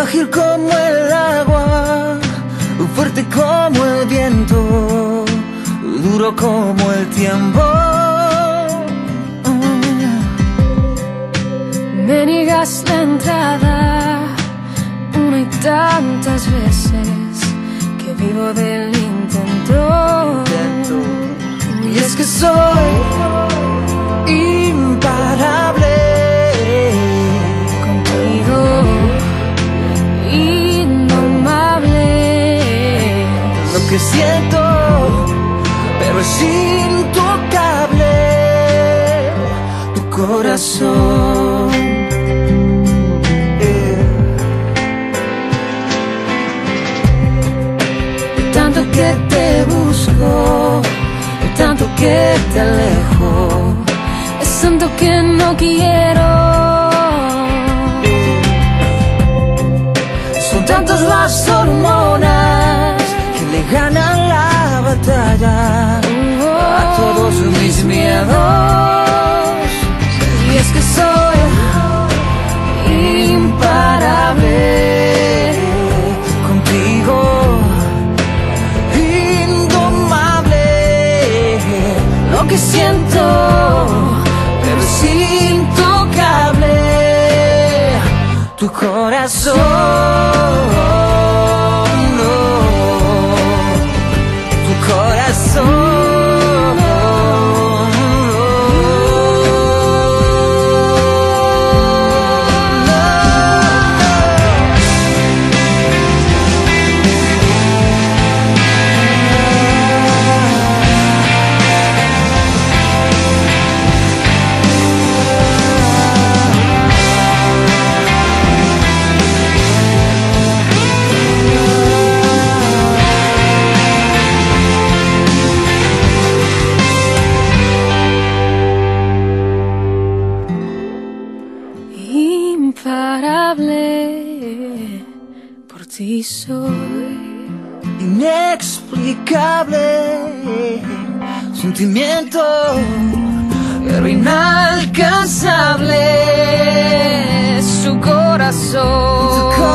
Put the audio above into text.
frágil como el agua, fuerte como el viento, duro como el tiempo. Me niegas la entrada una y tantas veces que vivo del intento. Y es que soy imparable contigo, indomable. Lo que siento, pero es intocable. Tu corazón. Tanto que te busco, tanto que te alejo, es tanto que no quiero. Son tantas las hormonas que le ganan la batalla a todos mis miedos. Y es que soy imparable contigo, indomable. Lo que siento, pero es intocable. Tu corazón, no. Tu corazón. imparable, por ti soy inexplicable, sentimiento pero inalcanzable. su corazón.